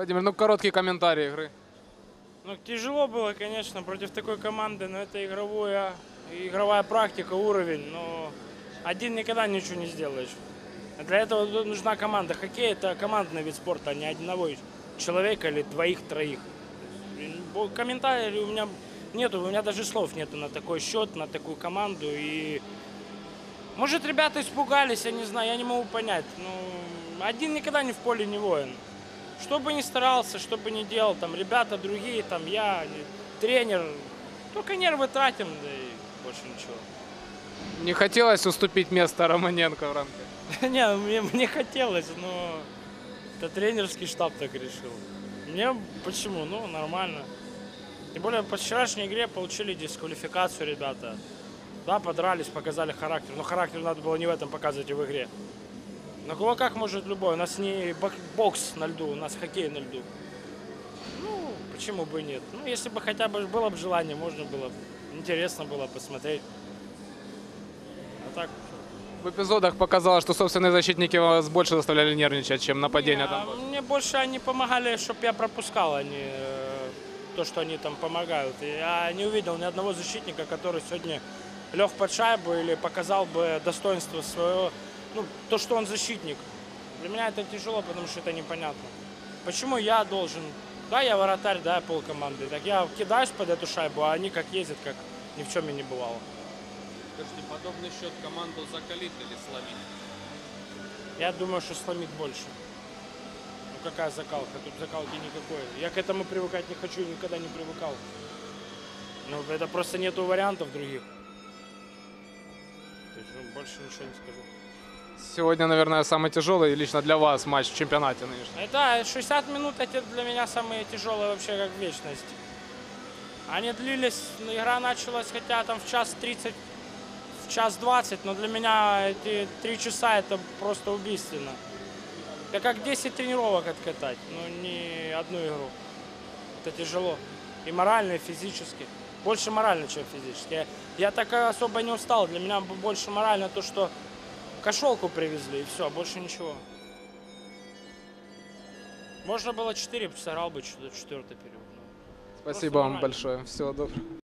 Владимир, ну короткий комментарий игры. Ну, тяжело было, конечно, против такой команды, но это игровая практика, уровень, но один никогда ничего не сделаешь. Для этого нужна команда. Хоккей – это командный вид спорта, а не одного человека или двоих-троих. Комментариев у меня нету, у меня даже слов нету на такой счет, на такую команду. И может, ребята испугались, я не знаю, я не могу понять. Ну, один никогда не в поле не воин. Что бы ни старался, что бы ни делал, там ребята другие, там я, тренер, только нервы тратим, да и больше ничего. Не хотелось уступить место Романенко в рамке? Не, мне хотелось, но это тренерский штаб так решил. Мне почему? Ну, нормально. Тем более по вчерашней игре получили дисквалификацию ребята. Да, подрались, показали характер. Но характер надо было не в этом показывать, а в игре. На кулаках может любой. У нас не бокс на льду, у нас хоккей на льду. Ну, почему бы и нет? Ну, если бы хотя бы было бы желание, можно было. Интересно было посмотреть. А так... В эпизодах показалось, что собственные защитники вас больше заставляли нервничать, чем нападение. Мне больше они помогали, чтобы я пропускал, а не то, что они там помогают. И я не увидел ни одного защитника, который сегодня лег под шайбу или показал бы достоинство своего, ну, то, что он защитник. Для меня это тяжело, потому что это непонятно. Почему я должен, да, я вратарь, да, я полкоманды, так я кидаюсь под эту шайбу, а они как ездят, как ни в чем и не бывало. Скажите, подобный счет команду закалит или сломит? Я думаю, что сломит больше. Ну какая закалка? Тут закалки никакой. Я к этому привыкать не хочу и никогда не привыкал. Ну это просто нету вариантов других. То есть, ну, больше ничего не скажу. Сегодня, наверное, самый тяжелый лично для вас матч в чемпионате нынешнем. Это 60 минут, это для меня самые тяжелые вообще как вечность. Они длились, игра началась хотя там в час 30, в час 20, но для меня эти 3 часа это просто убийственно. Это как 10 тренировок откатать, но не одну игру. Это тяжело. И морально, и физически. Больше морально, чем физически. Я так особо не устал. Для меня больше морально то, что кошелку привезли, и все, больше ничего. Можно было 4, сыграл бы 4-й период. Спасибо вам большое. Всего доброго.